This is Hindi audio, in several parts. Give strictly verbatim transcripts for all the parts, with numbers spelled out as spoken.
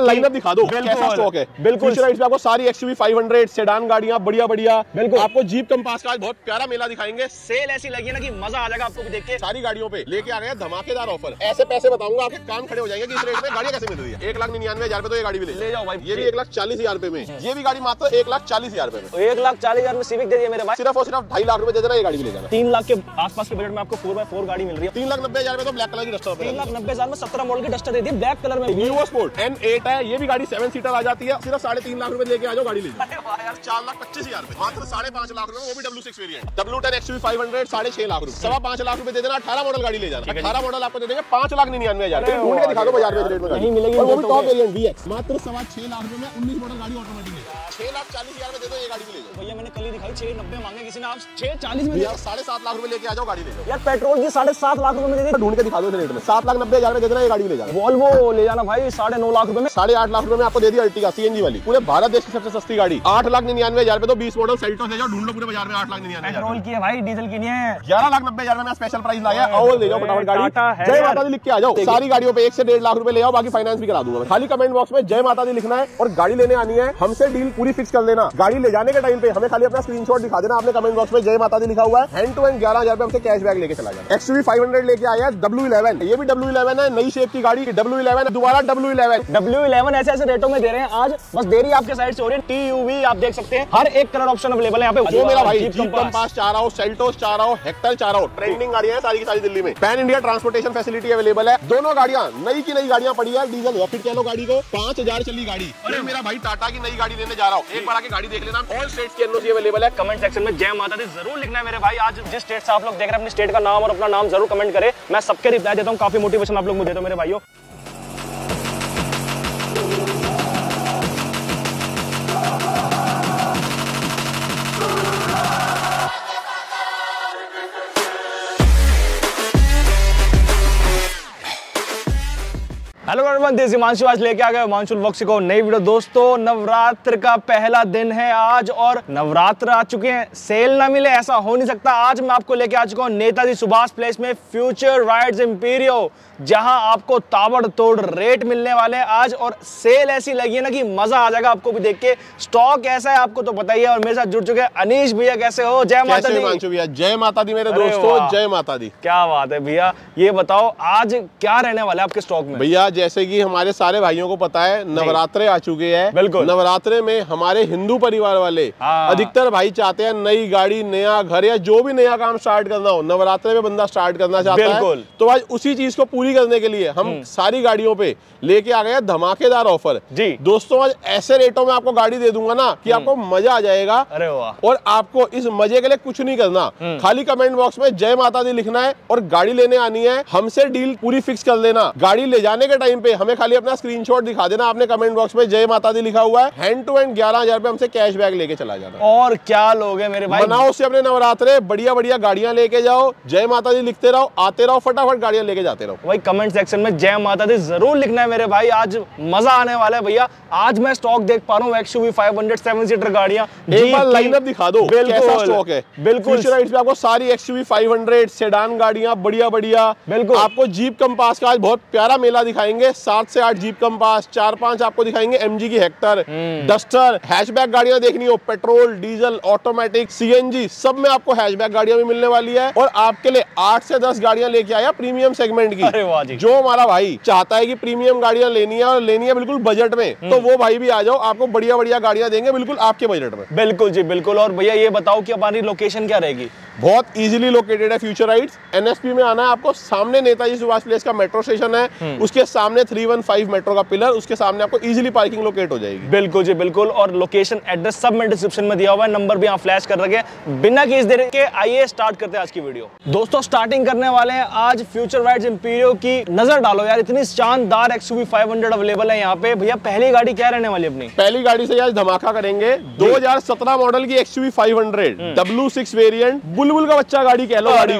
लाइनअप दिखा दो कैसा स्टॉक है। बिल्कुल आपको सारी एक्सयूवी फाइव हंड्रेड सेडान गाड़ियां बढ़िया बढ़िया। बिल्कुल आपको जीप कंपास का बहुत प्यारा मेला दिखाएंगे। सेल ऐसी लगी है ना कि मजा आ जाएगा आपको भी देख के। सारी गाड़ियों पे लेके आ गए धमाकेदार ऑफर। ऐसे पैसे बताऊंगा आपके कान खड़े हो जाएंगे कि इस रेट में गाड़ियां कैसे मिल रही है। एक लाख निन्यानवे हजार तो ये गाड़ी भी ले, ले जाओ भाई। ये भी एक लाख चालीस हजार रुपए में, ये भी गाड़ी मात्र एक लाख चालीस हजार रुपए में। एक लाख चालीस हजार में सिविक दे दिया मेरे भाई। सिर्फ और सिर्फ ढाई लाख रुपए दे देना ये गाड़ी भी ले जाना। तीन लाख के आसपास के बजट में आपको फोर बाय फोर गाड़ी मिल रही है। तीन लाख नब्बे हजार में तो ब्लैक कलर की डस्टर। तीन लाख नब्बे हजार में सत्रह मॉडल की डस्टर दे दी ब्लैक कलर में। न्यू स्पोर्ट एन एट है, ये भी गाड़ी सेवन सीटर आ जाती है। सिर्फ साढ़े तीन लाख रुपए लेके आ जाओ गाड़ी ले जाओ। चार लाख पच्चीस हजार मात्र साढ़े पांच लाख रुपए, वो भी W six variant. W ten XUV five hundred साढ़े छह लाख रुपए, सवा पांच लाख रुपए दे देना। अठारह मॉडल गाड़ी ले जाना। अठारह मॉडल आपको दे देंगे पांच लाख निन्यानवे हजार। ढूंढ के दिखा दो बाजार में रेट में नहीं मिलेगी। वो भी टॉप वेरिएंट वी एक्स मात्र सवा छह लाख रुपए में उन्नीस मॉडल गाड़ी ऑटोमेटिक है। छह लाख चालीस हजार में दे दो ये गाड़ी भी ले जाओ। भैया मैंने कल ही दिखाई छह नब्बे मांगे किसी ने, आप छह चालीस में साढ़े सात लाख रुपए लेके आ जाओ गाड़ी ले जाओ। यार पेट्रोल की साढ़े सात लाख रुपए में दे दे। ढूंढ के दिखा दो रेट में। सात लाख नब्बे हजार में दे देना ये गाड़ी ले जाना। वॉल्वो ले जाना भाई साढ़े नौ लाख रुपए में। साढ़े आठ लाख रुपए में आपको दे दी अर्टिगा सीएनजी वाली, पूरे भारत देश की सबसे सस्ती गाड़ी। आठ लाख निन्यानवे हजार में तो बीस मॉडल सेल्टोस ले जाओ। ढूंढ लो पूरे बाजार में। आठ लाख निन्यानवे पेट्रोल की है भाई, डीजल की नहीं है। ग्यारह लाख नब्बे हजार में स्पेशल प्राइस लाया। और ले जाओ फटाफट गाड़ी। जय माता दी लिख के आ जाओ। सारी गाड़ियों पे एक से डेढ़ लाख रुपए ले आओ, बाकी फाइनेंस भी करा दूंगा। खाली कमेंट बॉक्स में जय माता दी लिखना है और गाड़ी लेने आनी है। हमसे डील पूरी फिक्स कर लेना। गाड़ी ले जाने के टाइम पे हमें खाली अपना स्क्रीनशॉट दिखा देना। आपने कमेंट बॉक्स में जय माता दी लिखा हुआ है। हैंड टू हैंड ग्यारह हजार रुपए हमसे कैशबैक लेके चला जाए। एक्सयूवी फाइव हंड्रेड लेके आया है डब्ल्यू इलेवन। ये भी डब्ल्यू इलेवन है, नई शेप की गाड़ी। डब्ल्यू इलेवन दोबारा डब्ल्यू इलेवन डब्ल्यू इलेवन ऐसे ऐसे रेटों में दे रहे हैं आज। बस देरी आपके साइड से हो रही है। टीयूवी आप देख सकते हैं, हर एक कलर ऑप्शन अवेलेबल है यहाँ पे। जो मेरा भाई जीप कंपास चाह रहा हो, सेल्टोस चाह रहा हो, हेक्टर चाह रहा हो, ट्रेंडिंग गाड़ियां हैं सारी की सारी दिल्ली में। Pan India transportation facility available है। दोनों गाड़ियां नई की नई गाड़ियां पड़ी है। डीजल या फिर कह लो गाड़ी को पांच हजार चली गाड़ी। अरे मेरा भाई टाटा की नई गाड़ी लेने जा रहा हूँ, एक बार आके गाड़ी देख लेना। ऑल स्टेट्स की एनओसी अवेलेबल है। कमेंट सेक्शन में जय माता दी जरूर लिखना है मेरे भाई। आज जिस स्टेट से आप लोग देख रहे हैं अपने स्टेट का नाम और अपना नाम जरूर कमेंट करें। मैं सबके रिप्लाई देता हूँ। काफी मोटिवेशन आप लोग मुझे देते हो मेरे भाइयों। Hello everyone, this is Himanshu. आज लेके आ गए हिमांशु व्लॉग्स को नई वीडियो। दोस्तों नवरात्र का पहला दिन है आज और नवरात्र आ चुके हैं। सेल ना मिले ऐसा हो नहीं सकता। आज मैं आपको लेके आ चुका हूँ नेताजी सुभाष प्लेस में फ्यूचर राइड्स इंपीरियो, जहां आपको ताबड़तोड़ रेट मिलने वाले हैं आज। और सेल ऐसी लगी है ना कि मजा आ जाएगा आपको भी देख के। स्टॉक ऐसा है आपको तो पता ही है। और मेरे साथ जुड़ चुके हैं अनीश भैया। कैसे हो? जय माता दी। हिमांशु भैया जय माता दी मेरे दोस्तों। जय माता दी। क्या बात है भैया। ये बताओ आज क्या रहने वाला है आपके स्टॉक में? भैया जैसे कि हमारे सारे भाइयों को पता है नवरात्रे आ चुके हैं। बिल्कुल। नवरात्रे में हमारे हिंदू परिवार वाले अधिकतर भाई चाहते हैं नई गाड़ी, नया घर या जो भी नया काम स्टार्ट करना हो, नवरात्रे में बंदा स्टार्ट करना चाहता है। तो आज उसी चीज को पूरी करने के लिए हम सारी गाड़ियों पे लेके आ गए धमाकेदार ऑफर। जी दोस्तों, आज ऐसे रेटों में आपको गाड़ी दे दूंगा ना कि आपको मजा आ जाएगा। अरे वाह। और आपको इस मजे के लिए कुछ नहीं करना, खाली कमेंट बॉक्स में जय माता दी लिखना है और गाड़ी लेने आनी है। हमसे डील पूरी फिक्स कर लेना। गाड़ी ले जाने के टाइम पे हमें खाली अपना स्क्रीनशॉट दिखा देना। आपने कमेंट बॉक्स में जय माता दी लिखा हुआ है। हैंड टू हैंड ग्यारह हजार रुपए हमसे कैशबैक लेके चला जाना। और क्या लोग हैं मेरे भाई। बनाओ उससे अपने नवरात्रे, बढ़िया बढ़िया गाड़ियां लेके जाओ। जय माता दी लिखते रहो, आते रहो, फटाफट गाड़ियां लेके जाते रहो। भाई कमेंट सेक्शन में जय माता दी जरूर लिखना है मेरे भाई। आज मजा आने वाला है भैया। आज मैं स्टॉक देख पा रहा हूँ XUV five hundred seven seater गाड़ियां। एक बार लाइनअप दिखा दो कैसा स्टॉक है। बिल्कुल आपको सारी एक्सयूवी फाइव हंड्रेड सेडान गाड़ियां बढ़िया बढ़िया। बिल्कुल आपको जीप कंपास का आज बहुत प्यारा मेला दिखाएंगे। सात से आठ जीप कंपास, चार पांच आपको दिखाएंगे एमजी की हेक्टर, डस्टर, हैचबैक गाड़ियां देखनी हो, पेट्रोल, डीजल, ऑटोमेटिक, सीएनजी, सब में आपको हैचबैक गाड़ियां भी मिलने वाली है। और आपके लिए आठ से दस गाड़ियां लेके आया प्रीमियम सेगमेंट की। अरे वाह जी। जो हमारा भाई चाहता है कि प्रीमियम गाड़ियां लेनी है और लेनी है बिल्कुल बजट में, तो वो भाई भी आ जाओ। आपको बढ़िया बढ़िया गाड़ियां देंगे बिल्कुल आपके बजट में। बिल्कुल जी बिल्कुल। और भैया ये बताओ कि हमारी लोकेशन क्या रहेगी? बहुत इजीली लोकेटेड है फ्यूचर राइड्स। एनएसपी में आना है आपको। सामने नेताजी सुभाष प्लेस का मेट्रो स्टेशन है, उसके सामने थ्री वन फाइव मेट्रो का पिलर, उसके सामने आपको इजीली पार्किंग लोकेट हो जाएगी। बिल्कुल जी बिल्कुल। और लोकेशन एड्रेस सब में डिस्क्रिप्शन में दिया हुआ है, नंबर भी यहाँ फ्लैश कर रखे हैं। बिना किसी देर के आइए स्टार्ट करते हैं आज की वीडियो। दोस्तों स्टार्टिंग करने वाले हैं आज फ्यूचर राइड्स इंपीरियो की। नजर डालो यार, इतनी शानदार एक्सयूवी फाइव हंड्रेड अवेलेबल है यहाँ पे। भैया पहली गाड़ी क्या रहने वाली अपनी? पहली गाड़ी से आज धमाका करेंगे। दो हजार सत्रह मॉडल की XUV five hundred W six variant, बुलबुल का बच्चा गाड़ी कह लो गाड़ी को।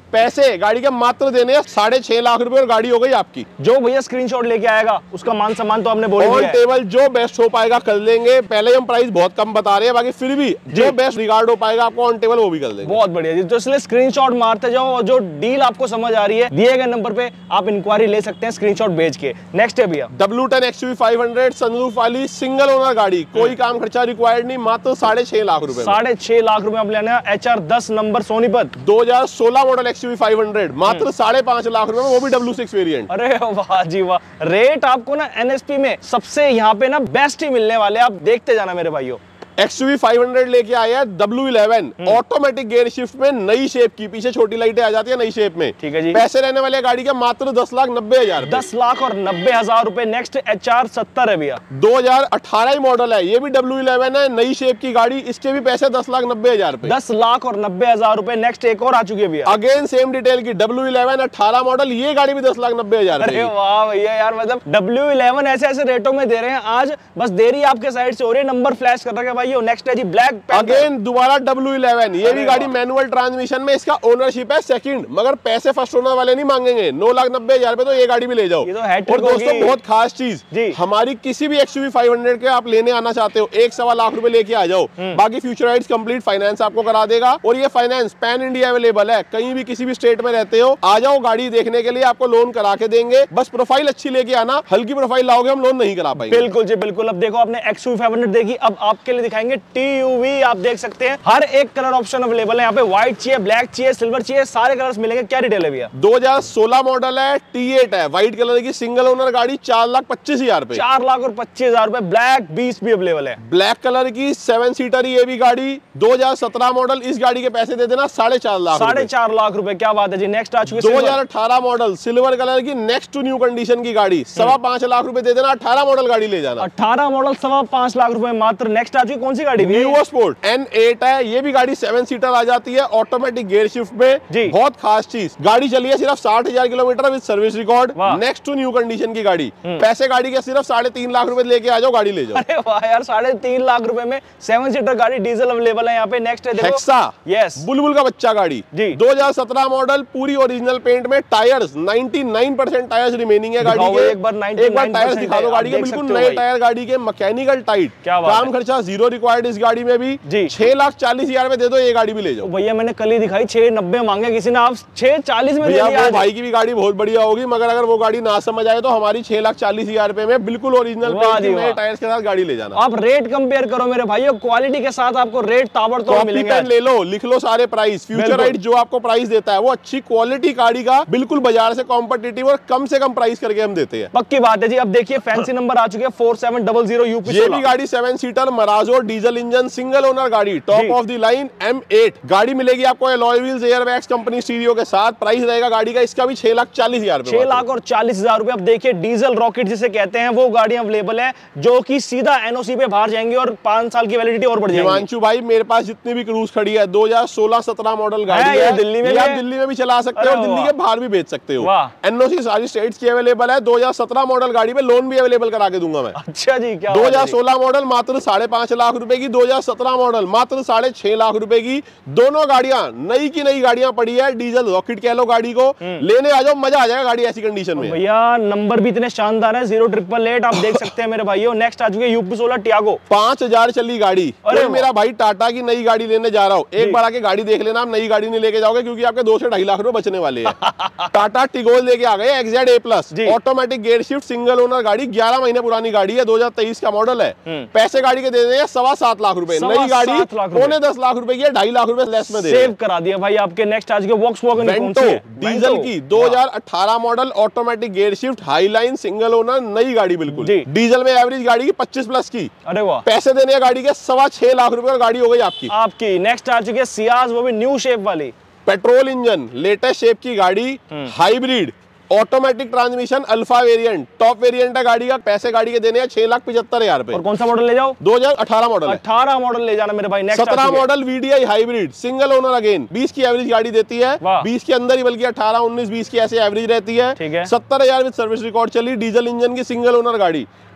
पैसे गाड़ी के मात्र देने हैं साढ़े छह लाख रुपए और गाड़ी हो गई आपकी। जो भैया स्क्रीनशॉट लेके आएगा उसका मान सम्मान तो आपने बोल दिया है। टेबल जो बेस्ट हो पाएगा कर लेंगे, पहले हम प्राइस बहुत कम बता रहे हैं, बाकी फिर भी जो बेस्ट रिगार्ड हो पाएगा आपको ऑन टेबल वो भी कर देंगे। बहुत बढ़िया जी, तो इसलिए स्क्रीनशॉट मारते जाओ और जो डील आपको समझ आ रही है दिए गए नंबर पे आप इंक्वायरी ले सकते हैं स्क्रीनशॉट भेज के। नेक्स्ट है भैया W ten XUV five hundred sunroof वाली सिंगल ओनर गाड़ी, कोई काम खर्चा रिक्वायर्ड नहीं, मात्र साढ़े छह लाख रुपए साढ़े छह लाख रुपए आप लेना है। एच आर दस नंबर सोनीपत दो हजार सोलह मॉडल एक्सयूवी फाइव हंड्रेड मात्र साढ़े पांच लाख रुपए में, वो भी डब्ल्यू सिक्स वेरिएंट। अरे वाह जी वाह, रेट आपको ना एनएसपी में सबसे यहाँ पे ना बेस्ट ही मिलने वाले, आप देखते जाना मेरे भाइयों। एक्सयूवी फाइव हंड्रेड लेके आया है W eleven automatic gear shift में, नई शेप की, पीछे छोटी लाइटें आ जाती है नई शेप में। ठीक है जी। पैसे रहने वाले गाड़ी के मात्र दस लाख नब्बे हजार दस लाख और नब्बे हजार रुपए। नेक्स्ट एच आर सत्तर है भैया, दो हजार अठारह ही मॉडल है, ये भी डब्ल्यू इलेवन है, नई शेप की गाड़ी, इसके भी पैसे दस लाख नब्बे हजार रुपए दस लाख और नब्बे हजार रुपए। नेक्स्ट एक और आ चुकी है भैया, अगेन सेम डिटेल की डब्ल्यू इलेवन अठारह मॉडल, ये गाड़ी भी दस लाख नब्बे हजार। अरे वाह भैया यार, मतलब डब्ल्यू इलेवन ऐसे ऐसे रेटों में दे रहे हैं आज, बस देरी आपके साइड से हो रही है, नंबर फ्लैश कर रखा है भाई। नेक्स्ट है जी ब्लैक अगेन दोबारा डब्ल्यू इलेवन, ये भी गाड़ी मैनुअल ट्रांसमिशन में, इसका ओनरशिप है सेकंड, मगर पैसे फर्स्ट ओनर वाले नहीं मांगेंगे, नौ लाख नब्बे हजार रुपए तो ये गाड़ी भी ले जाओ। ये तो और दोस्तों बहुत खास चीज, हमारी किसी भी एक्सयूवी फाइव हंड्रेड के आप लेने आना चाहते हो, एक सवा लाख रुपए लेके आ जाओ, बाकी फ्यूचर राइड्स कंप्लीट फाइनेंस आपको करा देगा, और ये फाइनेंस पैन इंडिया अवेलेबल है, कहीं भी किसी भी स्टेट में रहते हो आ जाओ गाड़ी देखने के लिए, आपको लोन करा के देंगे, बस प्रोफाइल अच्छी लेके आना, हल्की प्रोफाइल लाओगे हम लोन नहीं करा पाएंगे। बिल्कुल जी बिल्कुल। अब देखो आपने एक्सयूवी फाइव हंड्रेड देखी, अब आपके लिए दिखाएंगे टीयूवी। आप देख सकते हैं हर एक कलर ऑप्शन अवेलेबल है यहाँ पे, व्हाइट चाहिए, ब्लैक चाहिए, सिल्वर चाहिए, सारे कलर्स मिलेंगे। क्या डिटेल है भैया? दो हजार सोलह मॉडल है, टी एट है, व्हाइट कलर की सिंगल ओनर गाड़ी, चार लाख पच्चीस हजार रुपए चार लाख और पच्चीस हजार रुपए। ब्लैक बीस भी अवेलेबल है, ब्लैक कलर की सेवन सीटर ये भी गाड़ी, दो हजार सत्रह मॉडल, इस गाड़ी के पैसे दे देना साढ़े चार लाख साढ़े चार लाख रुपए। क्या बात है जी। नेक्स्ट आ चुकी है दो हजार अठारह मॉडल सिल्वर कलर की नेक्स्ट टू न्यू कंडीशन की गाड़ी, सवा पांच लाख रुपए दे देना, अठारह मॉडल गाड़ी ले जाना, अठारह मॉडल सवा पांच लाख रुपए मात्र। नेक्स्ट आ चुकी कौन सी गाड़ी? वीवो स्पोर्ट एन एट है, ये भी गाड़ी सेवन सीटर आ जाती है, ऑटोमेटिक गियर शिफ्ट में जी। बहुत खास चीज, गाड़ी चली है सिर्फ साठ हजार kilometre with service record, next to new condition की गाड़ी, पैसे गाड़ी के सिर्फ साढ़े तीन लाख रुपए लेके आ जाओ, गाड़ी ले जाओ। अरे वाह यार, साढ़े तीन लाख रुपए में सेवन सीटर गाड़ी, डीजल अवेलेबल है यहाँ पे। नेक्स्ट है हेक्सा, यस बुलबुल का बच्चा गाड़ी जी, दो हजार सत्रह मॉडल, पूरी ओरिजिनल पेंट में, टायर्स निन्यानवे परसेंट टायर्स रिमेनिंग है गाड़ी के, एक बार एक बार टायर्स दिखा दो गाड़ी के, बिल्कुल नए टायर गाड़ी के, मैकेनिकल टाइट, काम खर्चा जीरो रिक्वायर्ड इस गाड़ी में भी, छह लाख चालीस हजार में दे दो, ये गाड़ी भी ले जाओ। भैया मैंने कल ही दिखाई, छह नब्बे मांगे किसी ने, आप छह चालीस में दे दिया। वो भाई की भी गाड़ी बहुत बढ़िया होगी, मगर अगर वो गाड़ी ना समझ आए तो हमारी छह लाख चालीस हजार रुपए में बिल्कुल ओरिजिनल नए टायर्स के साथ गाड़ी ले जाना। आप रेट कंपेयर करो मेरे भाइयों, क्वालिटी के साथ आपको रेट ताबड़तोड़ मिलेंगे। ले लो, लिख लो सारे प्राइस, फ्यूचर राइड जो आपको प्राइस देता है वो अच्छी क्वालिटी गाड़ी का, बिल्कुल बाजार से कॉम्पिटिटिव और कम से कम प्राइस करके हम देते हैं। पक्की बात है जी। अब देखिए फैंसी नंबर आ चुके हैं four seven double zero UP. ये भी गाड़ी seven seater Marazzo diesel engine single owner गाड़ी, top of the line M eight गाड़ी मिलेगी आपको, alloy wheels, airbags, company stereo के साथ। प्राइस रहेगा गाड़ी का इसका भी छह लाख चालीस हजार छह लाख और चालीस हजार रुपए। अब देखिए डीजल रॉकेट जिसे कहते हैं वो गाड़ियां अवेलेबल है, जो कि सीधा एनओसी पे बाहर जाएंगे और पांच साल की वैलिडिटी और बढ़ जाएगी। हिमांशु भाई मेरे पास जितनी भी क्रूज खड़ी है दो हजार सोलह सत्रह मॉडल गाड़ी है, दिल्ली में आप दिल्ली में भी चला सकते हो, दिल्ली के बाहर भी बेच सकते हो। एनओसी सारी स्टेट्स की अवेलेबल है। दो हजार सत्रह मॉडल गाड़ी में लोन भी अवेलेबल करा के दूंगा मैं। अच्छा जी, क्या दो हजार सोलह मॉडल मात्र साढ़े पांच लाख रुपए की, दो हजार सत्रह मॉडल मात्र साढ़े छह लाख रुपए की, दोनों गाड़ियां नई की नई गाड़ियां पड़ी है, डीजल रॉकेट कह लो गाड़ी को, लेने आ जाओ, मजा आ जाएगा गाड़ी ऐसी कंडीशन में। भैया नंबर भी इतने शानदार है, जीरो ट्रिपल एट आप देख सकते हैं मेरे भाइयों। नेक्स्ट आ चुकी है यूपी सोलह टियागो, पांच हजार चली गाड़ी। अरे मेरा भाई टाटा की नई गाड़ी लेने जा रहा हूँ, एक बार आके गाड़ी देख लेना, आप नई गाड़ी नहीं लेके जाओगे क्योंकि आपके दो से ढाई लाख रुपए बचने वाले हैं। टाटा टिगोल लेके आ गए XZ A plus, automatic gear shift single owner गाड़ी, ग्यारह महीने पुरानी गाड़ी है, दो हजार तेईस का मॉडल है। पैसे गाड़ी के दे देंगे सवा सात लाख रुपए, नई गाड़ी पौने दस लाख रुपए की, ढाई लाख रुपए लेस में सेव करा दिया भाई आपके। नेक्स्ट आज के वॉक्सवैगन डीजल की दो हजार अठारह model, automatic gear shift, highline single owner, नई गाड़ी बिल्कुल डीजल में, एवरेज गाड़ी की पच्चीस प्लस की। अरे वाह, पैसे देने हैं गाड़ी के सवा छह लाख रुपए और गाड़ी हो गई आपकी आपकी नेक्स्ट आ चुकी है सियाज, वो भी न्यू शेप वाली, पेट्रोल इंजन, लेटेस्ट शेप की गाड़ी, hybrid, automatic transmission, alpha variant, top variant है गाड़ी का। पैसे गाड़ी के देने हैं छह लाख पचहत्तर हजार रुपए। और कौन सा मॉडल ले जाओ? दो हजार अठारह मॉडल, अठारह मॉडल ले जाना मेरे भाई। नेक्स्ट सत्रह model VDI hybrid single owner, again बीस की एवरेज गाड़ी देती है, बीस के अंदर ही, बल्कि अठारह उन्नीस बीस की ऐसे एवरेज रहती है। सत्तर हजार विद सर्विस रिकॉर्ड चली, डीजल इंजन की सिंगल ओनर गाड़ी,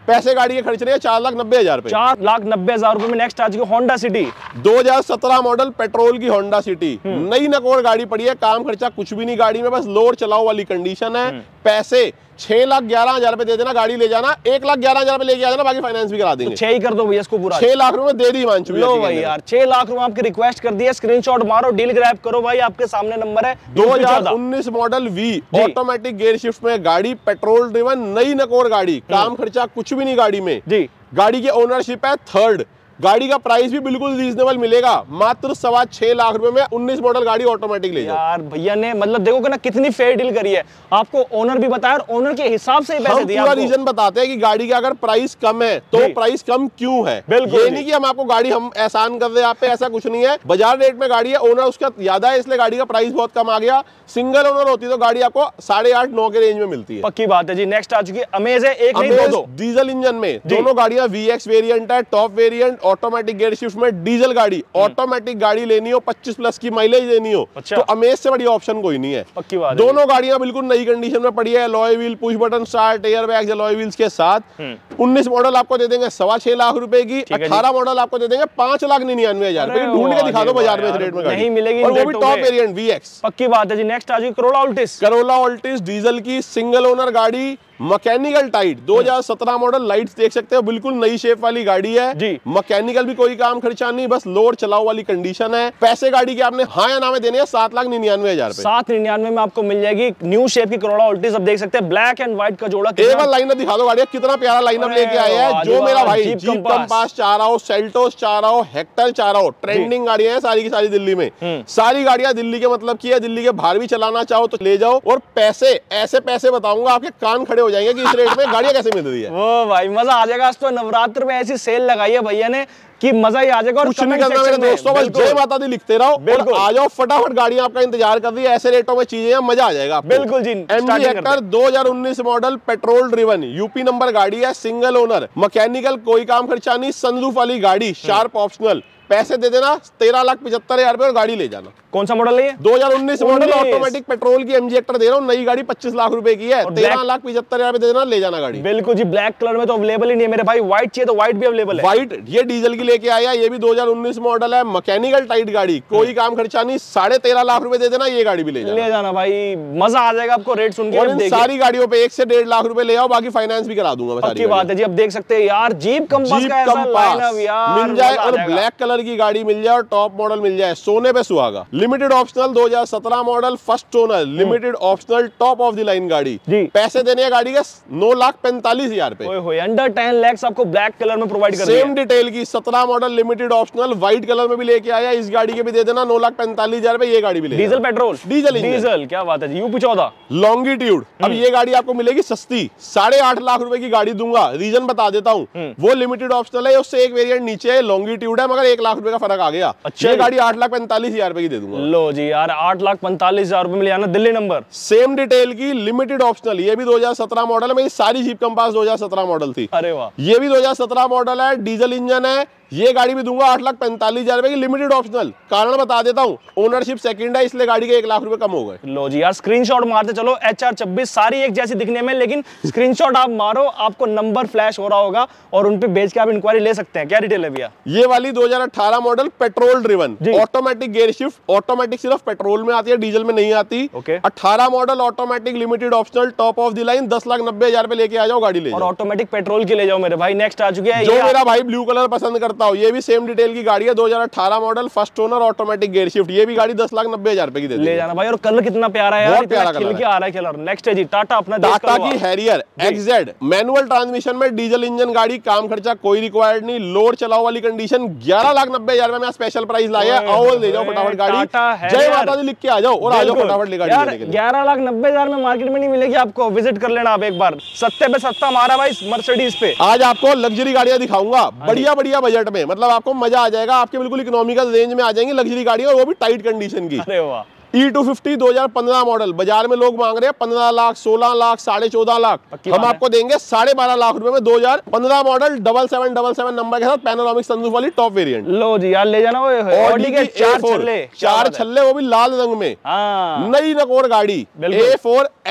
पैसे गाड़ी के खर्च रहे हैं चार लाख नब्बे हजार रुपए चार लाख नब्बे हजार रुपए में नेक्स्ट आ चुकी होंडा सिटी दो हजार सत्रह मॉडल पेट्रोल की होंडा सिटी। नई नकोर गाड़ी पड़ी है, काम खर्चा कुछ भी नहीं गाड़ी में, बस लोड चलाओ वाली कंडीशन है। पैसे छह लाख ग्यारह हजार रुपए दे देना, गाड़ी ले जाना, एक लाख ग्यारह हजार रुपए लेके आ जाना, बाकी फाइनेंस भी करा देंगे। तो छह ही कर दो भैया इसको पूरा, छह लाख रुपए दे दी मान चुके लो भाई यार, छह लाख रुपए आपकी रिक्वेस्ट कर दी है, स्क्रीनशॉट मारो, डील ग्रैब करो भाई, आपके सामने नंबर है। दो हजार उन्नीस model V automatic gear shift में गाड़ी, पेट्रोल ड्रिवन नई नकोर गाड़ी, काम खर्चा कुछ भी नहीं गाड़ी में जी। गाड़ी की ओनरशिप है थर्ड, गाड़ी का प्राइस भी बिल्कुल रीजनेबल मिलेगा, मात्र सवा छह लाख रुपए में उन्नीस मॉडल गाड़ी ऑटोमेटिक ले जाओ। यार भैया ने मतलब देखो ना कितनी फेयर डील करी है, आपको ओनर भी बताया और ओनर के हिसाब से ही पैसे दिए। हम पूरा रीजन बताते हैं कि गाड़ी का अगर प्राइस कम है तो प्राइस कम क्यों है। ये नहीं कि हम आपको गाड़ी हम एहसान कर रहे हैं आप पे, ऐसा कुछ नहीं है। बाजार रेट में गाड़ी है, ओनर उसका ज्यादा है इसलिए गाड़ी का प्राइस बहुत कम आ गया। सिंगल ओनर होती तो गाड़ी आपको साढ़े आठ नौ के रेंज में मिलती है। पक्की बात है जी। नेक्स्ट आ चुकी है अमेज है, एक नहीं दो दो डीजल इंजन में, दोनों गाड़ियां वी एक्स वेरिएंट है, top variant automatic gear shift में डीजल गाड़ी, ऑटोमेटिक गाड़ी लेनी हो, पच्चीस प्लस की माइलेज लेनी हो, अच्छा। तो अमेज से बड़ी ऑप्शन कोई नहीं है। पक्की बात है। दोनों गाड़ियां बिल्कुल नई कंडीशन में पड़ी है, alloy wheel, push button start, air bags, alloy wheels के साथ। उन्नीस मॉडल आपको दे देंगे सवा छह लाख रुपए की, अठारह मॉडल आपको दे देंगे पांच लाख निन्यानवे हजार रुपए। ढूंढ के दिखा दो बाजार में इस रेट में नहीं मिलेगी, और वो भी टॉप वेरिएंट वी एक्स। पक्की बात है जी। नेक्स्ट आ चुकी Corolla Altis. Corolla Altis diesel की सिंगल ओनर गाड़ी, मैकेनिकल टाइट, दो हजार सत्रह मॉडल, लाइट्स देख सकते हो, बिल्कुल नई शेप वाली गाड़ी है जी। मैकेनिकल भी कोई काम खर्चा नहीं, बस लोड चलाओ वाली कंडीशन है। पैसे गाड़ी के आपने हाँ या ना में देने हैं सात लाख निन्यानवे हजार सात निन्यानवे में आपको मिल जाएगी न्यू शेप की करोला ऑल्टिस। अब देख सकते हैं ब्लैक एंड व्हाइट का जोड़ा। एक बार लाइनअप दिखा दो गाड़ी, कितना प्यारा लाइनअप लेके आया है। जो मेरा भाई जीप कंपास चाह रहा हो, सेल्टोस चाह रहा हो, हेक्टर चाह रहा हो, ट्रेंडिंग गाड़ियां हैं सारी की सारी दिल्ली में। सारी गाड़ियां दिल्ली के मतलब की है, दिल्ली के बाहर भी चलाना चाहो तो ले जाओ। और पैसे ऐसे पैसे बताऊंगा आपके कान खड़े हो जाएंगे कि इस रेट में गाड़ियां कैसे मिल रही है। वो भाई मजा आ जाएगा। आज तो नवरात्र में ऐसी सेल लगाई है भैया ने कि मजा ही आ जाएगा। और कुछ नहीं करना मेरे दोस्तों, बस जय माता दी लिखते रहो और आ जाओ फटाफट, गाड़ियां आपका इंतजार कर रही है। ऐसे रेटों में चीजें मजा आ जाएगा। बिल्कुल जी। एमजी हेक्टर दो हजार उन्नीस model petrol driven UP number गाड़ी है, सिंगल ओनर, मैकेनिकल कोई काम खर्चा नहीं, सनरूफ वाली गाड़ी, शार्प ऑप्शनल। पैसे दे देना तेरह लाख पचहत्तर हजार रुपए और गाड़ी ले जाना। कौन सा मॉडल है? दो हजार उन्नीस मॉडल ऑटोमेटिक पेट्रोल की एमजी हेक्टर दे रहा हूँ, नई गाड़ी पच्चीस लाख रुपए की है, तेरह लाख पचहत्तर हजार दे देना, ले जाना गाड़ी। बिल्कुल जी। ब्लैक कलर में तो अवेलेबल ही नहीं है मेरे भाई, व्हाइट चाहिए तो व्हाइट भी अवेलेबल है। व्हाइट ये डीजल की लेके आया, ये भी दो हजार उन्नीस मॉडल है, मैकेनिकल टाइट गाड़ी, कोई काम खर्चा नहीं, साढ़े तेरह लाख रुपए दे देना, ये गाड़ी भी ले जाना। ले जाना भाई, मजा आ जाएगा आपको रेट सुन के। और इन सारी गाड़ियों पे एक से डेढ़ लाख रुपए ले आओ, बाकी फाइनेंस भी करा दूंगा। पक्की बात है जी। अब देख सकते हैं यार जीप कंपास का ऐसा लाइनअप यार मिल जाए, और ब्लैक कलर की गाड़ी मिल जाए और टॉप मॉडल मिल जाए, सोने पे सुहागा। लिमिटेड ऑप्शनल दो हजार सत्रह model, first owner, limited optional, top of the line गाड़ी। पैसे देने हैं गाड़ी के नौ लाख पैंतालीस हजार पे, अंडर टेन लैक्स आपको ब्लैक कलर में प्रोवाइड कर सेम डिटेल की सत्रह model limited optional white colour में भी लेके आया। इस गाड़ी के भी दे देना नौ लाख पैंतालीस हजार पे, ये गाड़ी भी ले। डीजल पेट्रोल डीजल डीजल क्या बात है जी। यूपी चौदह लॉन्गिट्यूड, अब ये गाड़ी आपको मिलेगी सस्ती, साढ़े आठ लाख रुपए की गाड़ी दूंगा। रीजन बता देता हूँ, वो लिमिटेड ऑप्शनल है, उससे एक वेरिएंट नीचे है, लॉन्गिट्यूड है, मगर एक लाख रुपए का फर्क आ गया। ये गाड़ी आठ लाख पैंतालीस हजार रुपए की दे दूंगा। लो जी यार, आठ लाख पैंतालीस हजार रुपए में ले आना, दिल्ली नंबर। सेम डिटेल की लिमिटेड ऑप्शनल, ये भी दो हजार सत्रह मॉडल है, मेरी सारी जीप कंपास दो हजार सत्रह मॉडल थी। अरे वाह। ये भी दो हजार सत्रह मॉडल है, डीजल इंजन है, ये गाड़ी भी दूंगा आठ लाख पैंतालीस हजार रुपए की, लिमिटेड ऑप्शनल। कारण बता देता हूँ, ओनरशिप सेकंड है, इसलिए गाड़ी के एक लाख रुपए कम हो गए। लो जी यार, स्क्रीनशॉट मारते चलो। एच आर छब्बीस सारी एक जैसी दिखने में, लेकिन स्क्रीनशॉट आप मारो, आपको नंबर फ्लैश हो रहा होगा और उन पे बेच के आप इंक्वायरी ले सकते हैं। क्या डिटेल है भैया? ये वाली दो हजार अठारह model petrol driven, automatic gear shift, automatic सिर्फ पेट्रोल में आती है, डीजल में नहीं आती। अठारह model automatic limited optional, top of the line, दस लाख नब्बे हजार पे लेके आ जाओ, गाड़ी ले जाओ। और ऑटोमेटिक पेट्रोल की ले जाओ मेरे भाई। नेक्स्ट आ चुके हैं, जो मेरा भाई ब्लू कलर पसंद करता हो, ये भी सेम डिटेल की गाड़ी है, दो हजार अठारह model, first owner, automatic gear shift, ये भी गाड़ी दस लाख नब्बे हजार रुपए की दे ले जाना भाई। और कलर कितना प्यारा है यार, इतना खिल के आ रहा है कलर। नेक्स्ट है जी टाटा, अपना टाटा की हैरियर एक्सजेड, मैनुअल ट्रांसमिशन में डीजल इंजन गाड़ी, काम खर्चा कोई रिक्वायर्ड नहीं, लोड चलाओ वाली कंडीशन, ग्यारह लाख नब्बे हजार में स्पेशल प्राइस लाया है। आओ ले जाओ फटाफट गाड़ी, जय माता दी लिख के आ जाओ और आ जाओ फटाफट ले गाड़ी लेने के लिए। ग्यारह लाख नब्बे हजार में मार्केट में नहीं मिलेगी आपको, विजिट कर लेना आप एक बार। सत्ते पे सत्ता मारा भाई मर्सिडीज पे। आज आपको लग्जरी गाड़ियां दिखाऊंगा बढ़िया बढ़िया बजट में, मतलब आपको मजा आ जाएगा, आपके बिल्कुल इकोनॉमिकल रेंज में आ जाएंगी लग्जरी गाड़ियां, और वो भी टाइट कंडीशन की। अरे वाह। ई टू फिफ्टी दो हजार पंद्रह मॉडल, बाजार में लोग मांग रहे हैं पंद्रह लाख, सोलह लाख, साढ़े चौदह लाख, हम आपको देंगे साढ़े बारह लाख रुपए में। दो हजार पंद्रह model, double seven double seven number के साथ, पैनोरामिक सनरूफ वाली टॉप वेरिएंट। लो जी यार, ले जाना। ऑडी के चार छल्ले, चार छल्ले, वो भी लाल रंग में, नई नकोर गाड़ी, A four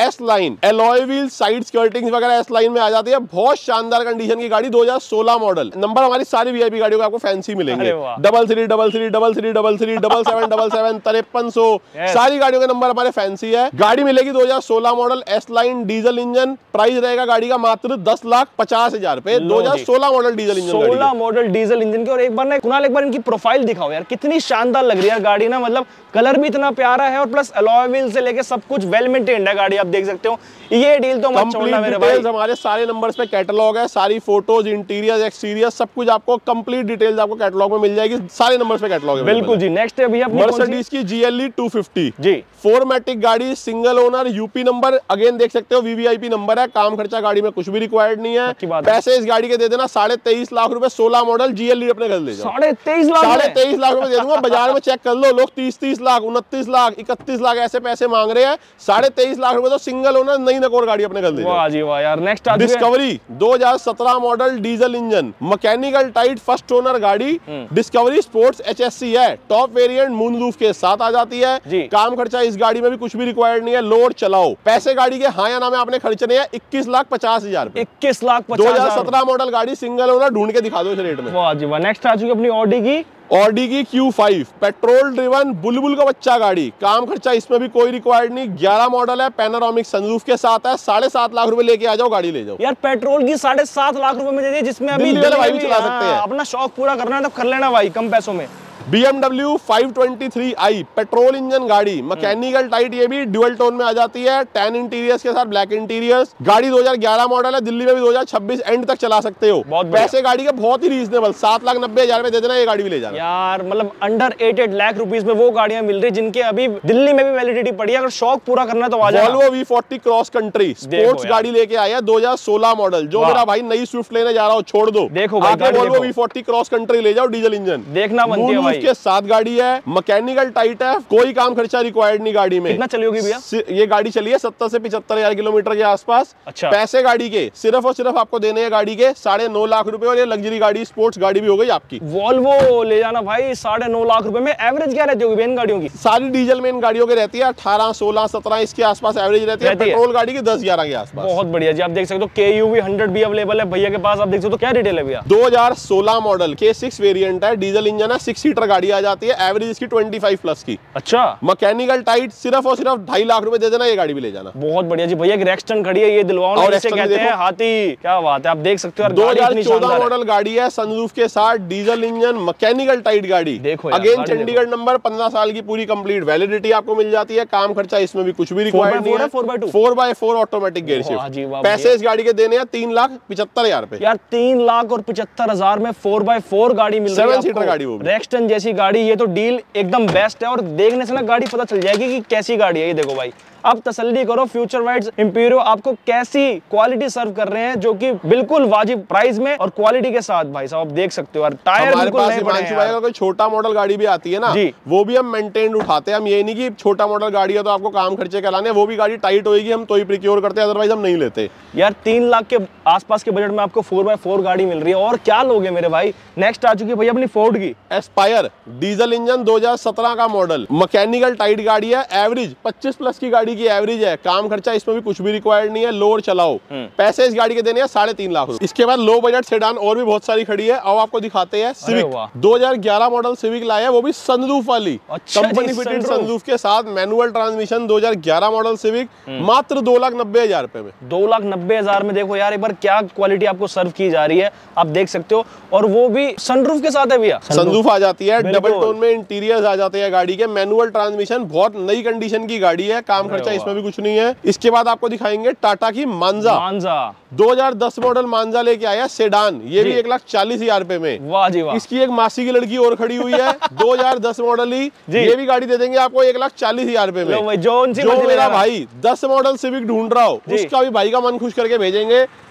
S line, alloy wheel, side skirting वगैरह एस लाइन में आ जाती है। बहुत शानदार कंडीशन की गाड़ी, दो हज़ार सोलह मॉडल। नंबर हमारी सारी वीआईपी गाड़ियों को आपको फैंसी मिलेंगे। Double three double three double three double three double seven double seven तिरपन सौ सारी गाड़ियों के नंबर हमारे फैंसी है। गाड़ी मिलेगी दो हज़ार सोलह model, S line, diesel engine. Price रहेगा गाड़ी का मात्र दस लाख पचास हजार रुपए। दो हज़ार सोलह मॉडल डीजल इंजन, सोलह मॉडल डीजल इंजन के। और एक बार ना कुणाल, एक बार इनकी प्रोफाइल दिखाओ यार, कितनी शानदार लग रही है गाड़ी ना। मतलब कलर भी इतना प्यारा है और प्लस अलॉय व्हील से लेके सब कुछ वेल मेंटेन्ड है गाड़ी। आप देख सकते हो, ये डील तो मत छोड़ना मेरे भाई। हमारे सारे नंबर्स पे कैटलॉग है, सारी फोटोज, इंटीरियर, एक्सटीरियर सब कुछ आपको कंप्लीट डिटेल्स आपको कैटलॉग में मिल जाएगी। सारे नंबर्स पे कैटलॉग है। बिल्कुल जी। नेक्स्ट है भैया मर्सिडीज की जीएलई टू फिफ्टी जी, फोर मैटिक गाड़ी, single owner, UP number. Again देख सकते हो वीवीआईपी नंबर है। काम खर्चा गाड़ी में कुछ भी रिक्वायर्ड नहीं है। पैसे इस गाड़ी के दे देना साढ़े तेईस लाख रुपए। सोलह मॉडल जीएलई अपने घर ले जाओ। साढ़े तेईस लाख साढ़े तेईस लाख रुपए दे दूंगा। बाजार में चेक कर लो, लोग तीस तीस लाख, उनतीस लाख, इकतीस लाख ऐसे पैसे मांग रहे हैं। साढ़े तेईस लाख रुपए तो सिंगल ओनर नई नकोर गाड़ी अपने घर ले जाओ। वाह जी वाह यार। नेक्स्ट डिस्कवरी दो हज़ार सत्रह model diesel engine, mechanical tight, first owner गाड़ी। डिस्कवरी स्पोर्ट्स एचएससी है, टॉप वेरिएंट, मून रूफ के साथ आ जाती है। काम खर्चा इस गाड़ी में भी कुछ भी रिक्वायर्ड नहीं है। लोड चलाओ। पैसे गाड़ी के हाँ या ना में आपने खर्चने हैं इक्कीस लाख पचास हजार इक्कीस लाख दो हजार सत्रह मॉडल गाड़ी, सिंगल ओनर। ढूंढ के दिखा दो इस रेट में। वाह जी वाह। नेक्स्ट आ चुकी अपनी ऑडी की ऑडी की क्यू फाइव, पेट्रोल ड्रिवन, बुलबुल का बच्चा गाड़ी। काम खर्चा इसमें भी कोई रिक्वायर्ड नहीं। ग्यारह मॉडल है, पैनोरामिक सनरूफ के साथ है। साढ़े सात लाख रुपए लेके आ जाओ, गाड़ी ले जाओ यार। पेट्रोल की साढ़े सात लाख रुपए में दे दी, जिसमें अभी भाई भी चला सकते हैं। अपना शौक पूरा करना है तो कर लेना भाई कम पैसों में। B M W five twenty three I, petrol engine गाड़ी, मैकेनिकल टाइट, ये भी ड्यूअल टोन में आ जाती है। टेन इंटीरियर्स के साथ ब्लैक इंटीरियर्स। गाड़ी दो हज़ार ग्यारह मॉडल है, दिल्ली में भी दो हज़ार छब्बीस एंड तक चला सकते हो। पैसे गाड़ी के बहुत ही रीजनेबल, सात लाख नब्बे हजार में दे देना, ये गाड़ी भी ले जाना यार। मतलब अंडर एट लाख रुपीस में वो गाड़ियां मिल रही जिनके अभी दिल्ली में भी वैलिडिटी पड़ी है। अगर शौक पूरा करना तो आ जाए। Volvo V forty cross country sports गाड़ी लेके आया दो हज़ार सोलह मॉडल। जो मेरा भाई नई स्विफ्ट लेने जा रहा हो छोड़ दो, देखो Volvo V forty cross country ले जाओ, डीजल इंजन देखना बनती है भाई। के साथ गाड़ी है, मैकेनिकल टाइट है, कोई काम खर्चा रिक्वायर्ड नहीं गाड़ी में। कितना चली होगी भैया? ये गाड़ी चली है सत्तर से पिछहत्तर हजार किलोमीटर के आसपास। अच्छा। पैसे गाड़ी के सिर्फ और सिर्फ आपको देने हैं गाड़ी के साढ़े नौ लाख रुपए। और ये लग्जरी गाड़ी, स्पोर्ट्स गाड़ी भी हो गई आपकी। वोल्वो ले जाना भाई साढ़े नौ लाख रुपए में। एवरेज क्या रहती होगी इन गाड़ियों की? सारी डीजल में इन गाड़ियों की रहती है अठारह सोलह सत्रह इसके आसपास एवरेज रहती है। पेट्रोल गाड़ी की दस ग्यारह के आसपास। बहुत बढ़िया जी। आप देख सकते हो के यू वी हंड्रेड भी अवेलेबल है भैया के पास। आप देख सकते हो क्या डिटेल है भैया? दो हज़ार सोलह मॉडल के सिक्स वेरिएंट है, डीजल इंजन है, सिक्स सीटर गाड़ी आ जाती है। एवरेज इसकी पच्चीस प्लस की। अच्छा। मैकेनिकल टाइट, सिर्फ और सिर्फ ढाई लाख रुपए दे देना, ये गाड़ी भी ले जाना। बहुत बढ़िया जी। भैया रेक्सटन खड़ी है, ये दिलवाओ ना, इसे कहते हैं हाथी। क्या बात है। आप देख सकते हो दो हज़ार चौदह मॉडल गाड़ी है, सनरूफ के साथ, डीजल इंजन, मैकेनिकल टाइट गाड़ी। देखो अगेन चंडीगढ़ नंबर, पंद्रह साल की पूरी कंप्लीट वैलिडिटी आपको मिल जाती है। काम खर्चा इसमें भी कुछ भी रिक्वायर्ड नहीं है। Four by four automatic gear shift. पैसे इस गाड़ी के देने हैं तीन लाख पिछहत्तर हजार रुपए। यार तीन लाख और पिछहत्तर हजार में फोर बाय फोर गाड़ी मिल रही है। सेवन सीटर गाड़ी, वो रेक्सटन जैसी गाड़ी। ये तो डील एकदम बेस्ट है और देखने से ना गाड़ी पता चल जाएगी कि कैसी गाड़ी है। ये देखो भाई, अब तसल्ली करो, फ्यूचर वाइड्स इंपीरियो आपको कैसी क्वालिटी सर्व कर रहे हैं, जो कि बिल्कुल वाजिब प्राइस में और क्वालिटी के साथ। भाई साहब आप देख सकते हो यार, टायर बिल्कुल नए पड़े हैं यार। कोई छोटा मॉडल गाड़ी भी आती है ना, वो भी हम मेंटेन उठाते हैं। हम ये नहीं कि छोटा मॉडल गाड़ी है तो आपको काम खर्चे कराने, वो भी गाड़ी टाइट होगी हम तो ही प्रिक्योर करते हैं, अदरवाइज हम नहीं लेते यार। तीन लाख के आसपास के बजट में आपको फोर बाय फोर गाड़ी मिल रही है, और क्या लोगे मेरे भाई। नेक्स्ट आ चुकी है भैया अपनी फोर्ड की एस्पायर, डीजल इंजन, दो हज़ार सत्रह का मॉडल, मैकेनिकल टाइट गाड़ी है। एवरेज पच्चीस प्लस की गाड़ी की एवरेज है। काम खर्चा इसमें भी कुछ भी रिक्वायर्ड नहीं है। लोड चलाओ। पैसे इस गाड़ी के देने हैं साढ़े तीन लाख रुपए। इसके बाद लो बजट सेडान और भी बहुत सारी खड़ी है, अब आपको दिखाते हैं। सिविक दो हज़ार ग्यारह मॉडल सिविक लाया है, वो भी सनरूफ वाली, कंपनी फिटेड सनरूफ के साथ, मैनुअल ट्रांसमिशन। दो हज़ार ग्यारह मॉडल सिविक मात्र दो लाख नब्बे हजार रुपए में। दो लाख नब्बे हजार में देखो यार एक बार क्या क्वालिटी आपको सर्व की जा रही है, आप देख सकते हो। और वो भी सनरूफ के साथ है भैया। सनरूफ आ जाती है, डबल टोन में इंटीरियर आ जाते हैं गाड़ी के, मैनुअल ट्रांसमिशन, बहुत नई कंडीशन की गाड़ी है। काम खर्चा इसमें भी कुछ नहीं है। इसके बाद आपको दिखाएंगे टाटा की मांजा। मांजा दो हज़ार दस मॉडल मांजा लेके आया सेडान, ये भी एक लाख चालीस हजार रुपए में। वाह जी वाह। इसकी एक मासी की लड़की और खड़ी हुई है, दो हज़ार दस मॉडल ही, ये भी गाड़ी दे देंगे आपको एक लाख चालीस हजार रुपए में। जो, जो मेरा भाई दस मॉडल सिविक ढूंढ रहा हो, उसका भी भाई का मन खुश करके भेजेंगे।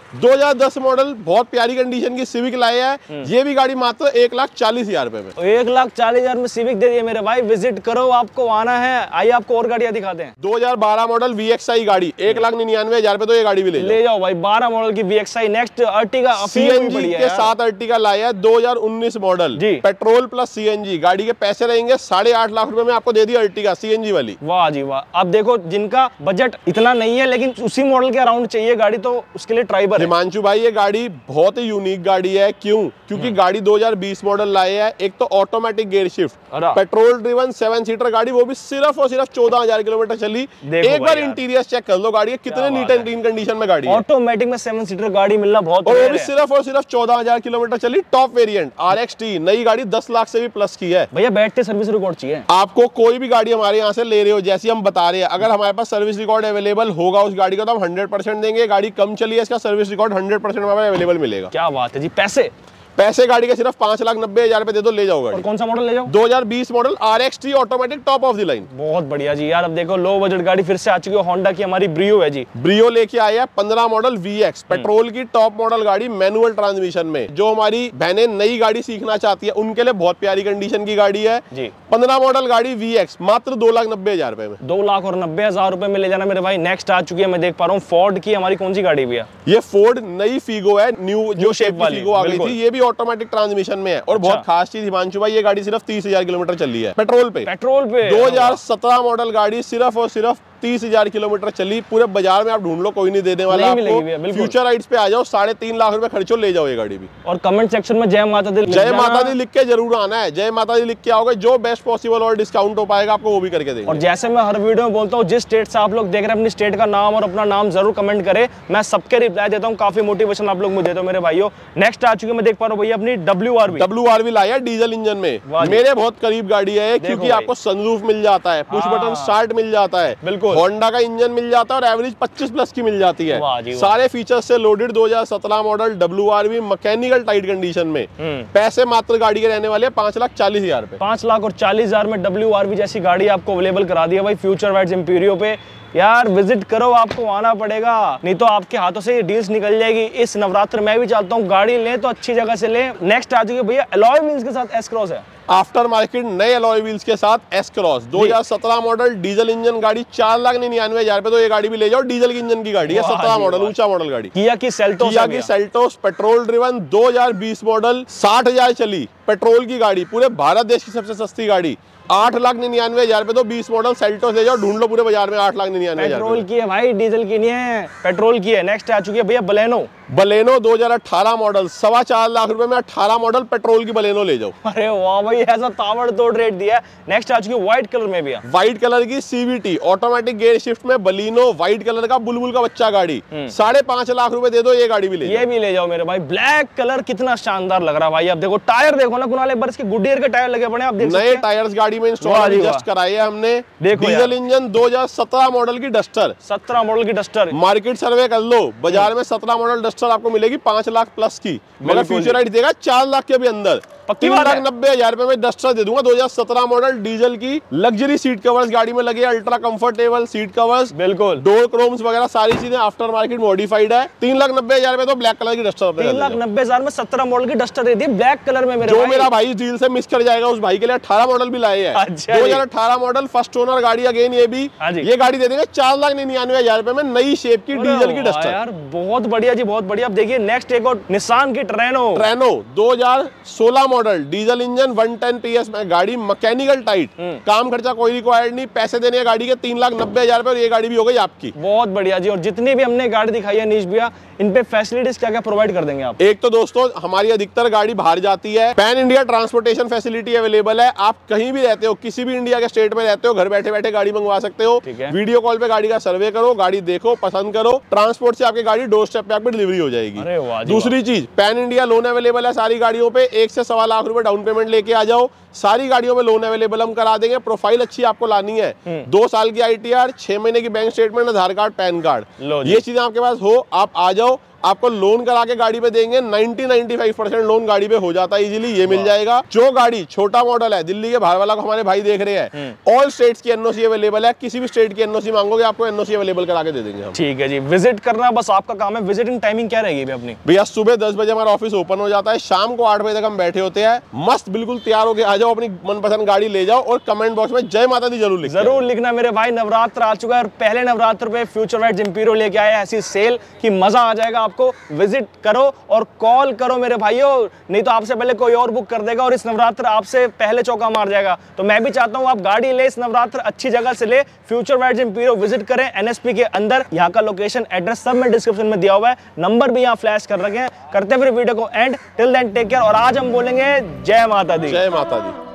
दो हज़ार दस मॉडल बहुत प्यारी कंडीशन की सिविक लाया है। ये भी गाड़ी मात्र एक लाख चालीस हजार रुपए में। एक लाख चालीस हजार में सिविक दे दिए मेरे भाई। विजिट करो, आपको आना है। आइए आपको और गाड़ियां दिखाते हैं। दो हज़ार बारह मॉडल वी एक्स आई गाड़ी एक लाख निन्यानवे हजार रुपए तो ये गाड़ी भी ले, ले जाओ भाई। बारह मॉडल की V X I. Next Ertiga CNG के साथ अर्टिगा लाया है दो हज़ार उन्नीस मॉडल पेट्रोल प्लस सीएनजी। गाड़ी के पैसे रहेंगे साढ़े आठ लाख रुपए में आपको दे दी अर्टिगा सीएनजी वाली। वाह जी वाह। अब देखो जिनका बजट इतना नहीं है लेकिन उसी मॉडल के अराउंड चाहिए गाड़ी, तो उसके लिए ट्राइबर। हिमांशु भाई ये गाड़ी बहुत ही यूनिक गाड़ी है। क्यों? क्योंकि गाड़ी दो हज़ार बीस मॉडल लाए है। एक तो automatic gear shift, petrol driven seven seater गाड़ी, वो भी सिर्फ और सिर्फ चौदह हजार किलोमीटर चली। एक बार इंटीरियर चेक कर लो गाड़ी कितने नीट एंड क्लीन कंडीशन में गाड़ी है। ऑटोमेटिक में सेवन सीटर गाड़ी मिलना बहुत, और वो भी सिर्फ और सिर्फ चौदह हजार किलोमीटर चली। Top variant R X T नई गाड़ी दस लाख से भी प्लस की है। भैया बैठते सर्विस रिकॉर्ड चाहिए आपको। कोई भी गाड़ी हमारे यहाँ से ले रहे हो, जैसी हम बता रहे हैं, अगर हमारे पास सर्विस रिकॉर्ड अवेलेबल होगा उस गाड़ी का तो हम हंड्रेड परसेंट देंगे। गाड़ी कम चली है, इसका सर्विस रिकॉर्ड हंड्रेड परसेंट हमारे अवेलेबल मिलेगा। क्या बात है जी। पैसे पैसे गाड़ी के सिर्फ पांच लाख नब्बे हजार रुपए दे दो, ले जाओ गाड़ी। और कौन सा मॉडल ले जाओ? दो हज़ार बीस model R X T automatic top of the line. बहुत बढ़िया जी यार। अब देखो लो बजट गाड़ी फिर से आ चुकी है। होंडा की हमारी ब्रियो है जी। ब्रियो लेके आए हैं पंद्रह मॉडल वी एक्स पेट्रोल की टॉप मॉडल गाड़ी मैनुअल ट्रांसमिशन में। जो हमारी बहनें नई गाड़ी सीखना चाहती है उनके लिए बहुत प्यारी कंडीशन की गाड़ी है जी। पंद्रह मॉडल गाड़ी वी एक्स मात्र दो लाख नब्बे हजार रुपए में। दो लाख और नब्बे हजार रुपए में ले जाना मेरे भाई। नेक्स्ट आ चुकी है, मैं देख पा रहा हूँ फोर्ड की हमारी कौन सी गाड़ी भी है? ये फोर्ड नई फीगो है, न्यू जो शेप वाली फीगो आ गई थी। ये भी ऑटोमेटिक ट्रांसमिशन में है। और अच्छा। बहुत खास चीज हिमांशु भाई ये गाड़ी सिर्फ तीस हजार किलोमीटर चली है पेट्रोल पे। पेट्रोल पे दो हज़ार सत्रह मॉडल गाड़ी सिर्फ और सिर्फ तीस हजार किलोमीटर चली। पूरे बाजार में आप ढूंढ लो, कोई नहीं देने वाला आपको। फ्यूचर राइड्स पे आ जाओ, साढ़े तीन लाख रुपए खर्चो, ले जाओ ये गाड़ी भी। और कमेंट सेक्शन में जय माता दी जय माता दी लिख के जरूर आना है। जय माता दी लिख के आओगे, जो बेस्ट पॉसिबल और डिस्काउंट हो पाएगा आपको वो भी करके देंगे। और जैसे मैं हर वीडियो में बोलता हूँ, जिस स्टेट से आप लोग देख रहे हैं अपनी स्टेट का नाम और अपना नाम जरूर कमेंट करें। मैं सबके रिप्लाई देता हूँ। काफी मोटिवेशन आप लोग मुझे देते हो मेरे भाइयों। नेक्स्ट आ चुकी है, मैं देख पा रहा हूँ भैया अपनी W R V. W R V लाया डीजल इंजन में। मेरे बहुत करीब गाड़ी है क्योंकि आपको सनरूफ मिल जाता है, पुश बटन स्टार्ट मिल जाता है, बिल्कुल होंडा का इंजन मिल जाता है और एवरेज पच्चीस प्लस की मिल जाती है। सारे फीचर्स से लोडेड दो हज़ार सत्रह model W R V mechanical tight condition में। पैसे मात्र गाड़ी के रहने वाले पांच लाख चालीस हजार रुपए। पांच लाख और चालीस हजार में डब्ल्यू आर वी जैसी गाड़ी आपको अवेलेबल करा दी है भाई फ्यूचर वाइड्स इंपीरियो पे। यार विजिट करो, आपको आना पड़ेगा, नहीं तो आपके हाथों से ये डील्स निकल जाएगी। इस नवरात्र मैं भी चाहता हूँ गाड़ी लें तो अच्छी जगह से लें। नेक्स्ट आ चुकी भैया अलॉय व्हील्स के साथ एस क्रॉस है। आफ्टर मार्केट नए अलॉय व्हील्स के साथ एस क्रॉस दो हज़ार सत्रह मॉडल डीजल इंजन गाड़ी चार लाख निन्यानवे हजार रुपए तो ये गाड़ी भी ले जाओ। डीजल की इंजन की गाड़ी है, सत्रह मॉडल ऊंचा मॉडल गाड़ी। किया की सेल्टोस, किया की सेल्टोस पेट्रोल ड्रिवन दो हज़ार बीस मॉडल साठ हजार चली पेट्रोल की गाड़ी। पूरे भारत देश की सबसे सस्ती गाड़ी आठ लाख निन्यानवे हजार पे तो बीस मॉडल सेल्टोस ले जाओ, ढूंढ लो पूरे बाजार में आठ लाख निन्यानवे हजार। पेट्रोल की है भाई, डीजल की नहीं है, पेट्रोल की है। नेक्स्ट आ चुकी है भैया बलेनो। बलेनो दो हज़ार अठारह मॉडल सवा चार लाख रुपए में अठारह मॉडल पेट्रोल की बलेनो ले जाओ। अरे वाह भाई, ऐसा ताबड़तोड़ रेट दिया है। नेक्स्ट आ चुकी है व्हाइट कलर में भी है। व्हाइट कलर की सीवीटी ऑटोमेटिक गियर शिफ्ट में बलिनो व्हाइट कलर का बुलबुल का बच्चा गाड़ी साढ़े पांच लाख रुपए दे दो, ये गाड़ी भी ले ये भी ले जाओ मेरे भाई। ब्लैक कलर कितना शानदार लग रहा है भाई। अब देखो टायर देखो ना कुणाल, एक बार इसके गुडियर के टायर लगे पड़े, आप देख नए टायर्स गाड़ी में इंस्टॉल जस्ट कराए हैं हमने। डीजल इंजन दो हज़ार सत्रह मॉडल की डस्टर, सत्रह मॉडल की डस्टर। मार्केट सर्वे कर लो, बाजार में सत्रह मॉडल डस्टर आपको मिलेगी पांच लाख प्लस की, मगर फ्यूचर राइट देगा चार लाख के भी अंदर। तीन लाख नब्बे हजार रुपए में डस्टर दे दूंगा। दो हज़ार सत्रह मॉडल डीजल की लग्जरी सीट कवर्स गाड़ी में लगे, अल्ट्रा कंफर्टेबल सीट कवर्स, बिल्कुल डोर क्रोम्स वगैरह सारी चीजें आफ्टर मार्केट मॉडिफाइड है। तीन लाख नब्बे हजार रुपए तो ब्लैक कलर की डस्टर। तीन लाख नब्बे हजार में सत्रह मॉडल की डस्टर दे दी ब्लैक कलर में मेरे जो मेरा भाई डील से मिस कर जाएगा उस भाई के लिए अठारह मॉडल भी लाए हैं। दो हजार अठारह मॉडल फर्स्ट ओनर गाड़ी अगेन, ये भी ये गाड़ी दे देंगे चार लाख निन्यानवे हजार रुपए में, नई शेप की डीजल की डस्टर। यार बहुत बढ़िया जी, बहुत बढ़िया। अब देखिए नेक्स्ट एक और निसान की ट्रेनो। ट्रेनो दो हज़ार सोलह मॉडल डीजल इंजन एक सौ दस पीएस में गाड़ी, मैकेनिकल टाइट, काम खर्चा कोई रिक्वायर्ड नहीं, पैसे देने हैं गाड़ी के तीन लाख नब्बे हजार रुपए और ये गाड़ी भी हो गई आपकी। बहुत बढ़िया जी। और जितनी भी हमने गाड़ी दिखाई है नीश भैया, इन पे फैसिलिटीज क्या क्या प्रोवाइड कर देंगे आप? एक तो दोस्तों हमारी अधिकतर गाड़ी बाहर जाती है, pan India transportation facility available है। आप कहीं भी रहते हो, किसी भी इंडिया के स्टेट में रहते हो, घर बैठे बैठे गाड़ी मंगवा सकते हो। वीडियो कॉल पे गाड़ी का सर्वे करो, गाड़ी देखो, पसंद करो, ट्रांसपोर्ट से आपकी गाड़ी डोर स्टेप पे आपकी डिलीवरी हो जाएगी। दूसरी चीज, पैन इंडिया लोन अवेलेबल है सारी गाड़ियों पे, एक से सवा लाख रुपए डाउन पेमेंट लेके आ जाओ, सारी गाड़ियों में लोन अवेलेबल हम करा देंगे। प्रोफाइल अच्छी आपको लानी है, दो साल की आईटीआर, छह महीने की bank statement, Aadhaar card, PAN card, ये चीजें आपके पास हो, आप आ जाओ। आपको लोन करा के गाड़ी पे देंगे, ninety ninety five percent loan गाड़ी पे हो जाता है इजीली, ये मिल जाएगा। जो गाड़ी छोटा मॉडल है, दिल्ली के बाहर वाला को हमारे भाई देख रहे हैं, ऑल स्टेट्स की एनओसी अवेलेबल है, किसी भी स्टेट की एनओसी मांगोगे आपको एनओसी अवेलेबल करा के दे देंगे हम। ठीक है जी, विजिट करना बस आपका काम है। विजिटिंग टाइमिंग क्या रहेगी अपनी? भैया सुबह दस बजे हमारा ऑफिस ओपन हो जाता है, शाम को आठ बजे तक हम बैठे होते हैं। मस्त बिल्कुल तैयार होके आ जाओ, अपनी मनपसंद गाड़ी ले जाओ और कमेंट बॉक्स में जय माता दी जरूर लिख जरूर लिखना मेरे भाई। नवरात्र आ चुका है और पहले नवरात्र पे फ्यूचर वाइड जिम्पीरो लेके आया है ऐसी सेल कि मजा आ जाएगा आपको। विजिट करो और कॉल करो मेरे भाइयों, नहीं तो आपसे पहले कोई और बुक कर देगा और इस नवरात्र आपसे पहले चौका मार जाएगा। तो मैं भी चाहता हूं आप गाड़ी ले, इस नवरात्र अच्छी जगह से ले, फ्यूचर वाइड जिम्पीरो विजिट करें एनएसपी के अंदर। यहाँ का लोकेशन एड्रेस सब में डिस्क्रिप्शन में दिया हुआ है, नंबर भी यहाँ फ्लैश कर रखे हैं। करते हैं फिर वीडियो को end, till then take care. और आज हम बोलेंगे जय माता दी। जय माता दी।